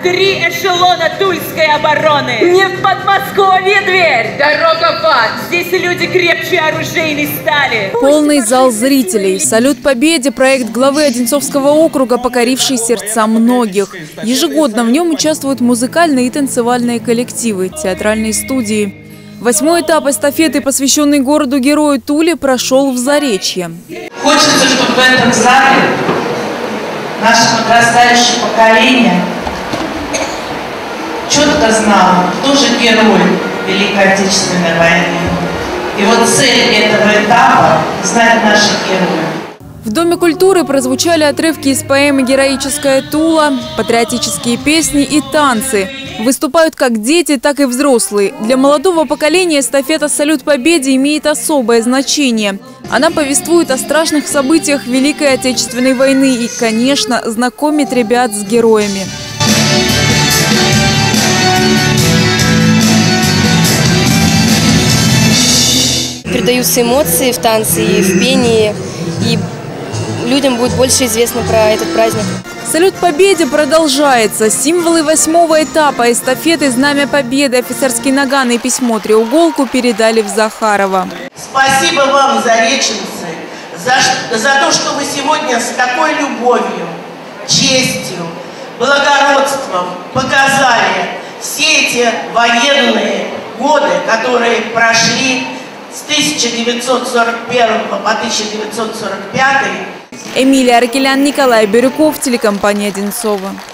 3 эшелона Тульской обороны. Не в Подмосковье дверь, дорога в ад. Здесь люди крепче оружейной стали. Полный зал зрителей. Салют Победе – проект главы Одинцовского округа, покоривший сердца многих. Ежегодно в нем участвуют музыкальные и танцевальные коллективы, театральные студии. 8-й этап эстафеты, посвященный городу-герою Туле, прошел в Заречье. Хочется, чтобы в этом зале наше подрастающее поколение четко знало, кто же герой Великой Отечественной войны. И вот цель этого этапа – знать наших героев. В Доме культуры прозвучали отрывки из поэмы «Героическая Тула», патриотические песни и танцы. Выступают как дети, так и взрослые. Для молодого поколения эстафета «Салют Победе» имеет особое значение. Она повествует о страшных событиях Великой Отечественной войны и, конечно, знакомит ребят с героями. Передаются эмоции в танце и в пении, и людям будет больше известно про этот праздник. Салют Победе продолжается. Символы 8-го этапа эстафеты «Знамя Победы», офицерский наган и письмо «Треуголку» передали в Захарово. Спасибо вам, зареченцы, за то, что вы сегодня с такой любовью, честью, благородством показали все эти военные годы, которые прошли с 1941 по 1945. Эмилия Аркелян, Николай Бирюков, телекомпания «Одинцово».